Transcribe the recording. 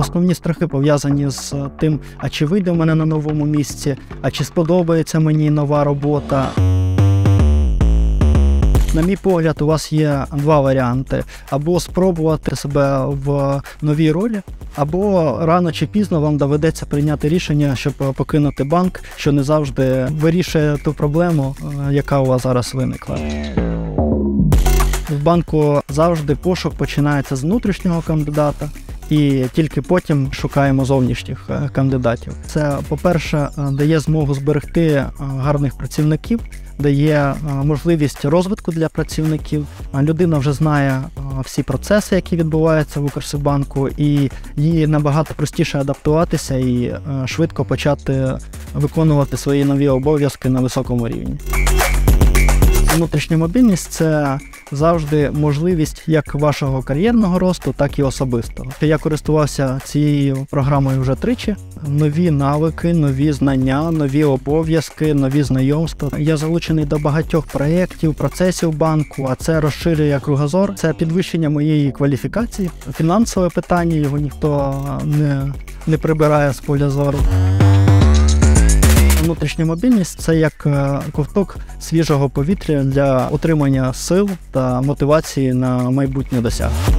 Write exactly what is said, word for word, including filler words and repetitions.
Основні страхи пов'язані з тим, а чи вийде в мене на новому місці, а чи сподобається мені нова робота. На мій погляд, у вас є два варіанти. Або спробувати себе в новій ролі, або рано чи пізно вам доведеться прийняти рішення, щоб покинути банк, що не завжди вирішує ту проблему, яка у вас зараз виникла. В банку завжди пошук починається з внутрішнього кандидата, і тільки потім шукаємо зовнішніх кандидатів. Це, по-перше, дає змогу зберегти гарних працівників, дає можливість розвитку для працівників. Людина вже знає всі процеси, які відбуваються в Укрсиббанку, і їй набагато простіше адаптуватися і швидко почати виконувати свої нові обов'язки на високому рівні. Внутрішня мобільність – це завжди можливість як вашого кар'єрного росту, так і особистого. Я користувався цією програмою вже тричі. Нові навики, нові знання, нові обов'язки, нові знайомства. Я залучений до багатьох проєктів, процесів банку, а це розширює кругозор. Це підвищення моєї кваліфікації. Фінансове питання, його ніхто не, не прибирає з поля зору. Внутрішня мобільність – це як ковток свіжого повітря для отримання сил та мотивації на майбутнє досягнення.